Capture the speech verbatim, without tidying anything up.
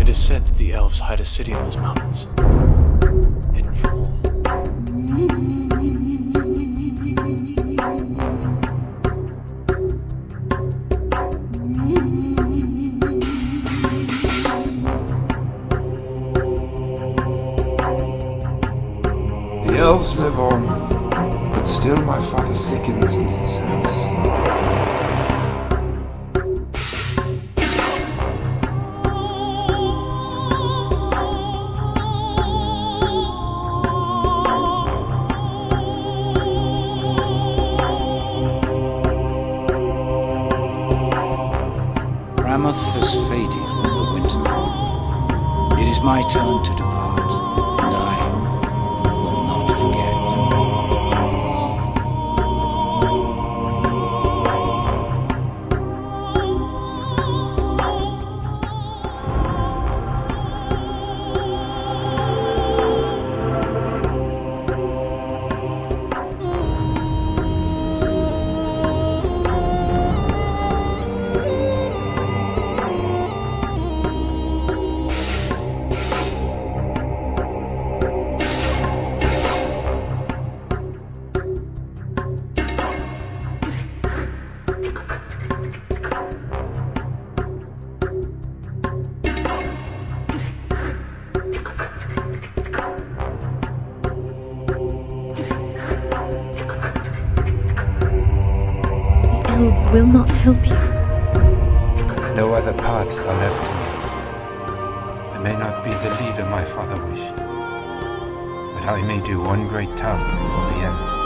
It is said that the elves hide a city in those mountains, hidden from all. The elves live on, but still my father sickens in his house. Has faded with the winter. It is my turn to depart, and I will not forget. Elves will not help you. No other paths are left to me. I may not be the leader my father wished, but I may do one great task before the end.